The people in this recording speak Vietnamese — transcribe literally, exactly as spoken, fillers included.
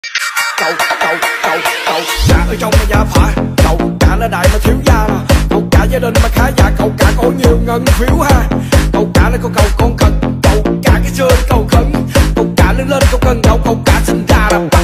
Cậu, cậu, cậu, cậu cả ở trong mà gia phả. Cậu cả là đại mà thiếu gia nè. Cậu cả gia đình mà khá giả. Cậu cả có nhiều ngân phiếu ha. Cậu cả là con cầu con cần. Cậu cả cái xưa cầu khấn. Cậu cả lớn lên cậu cần cậu. Cậu cả sinh ra là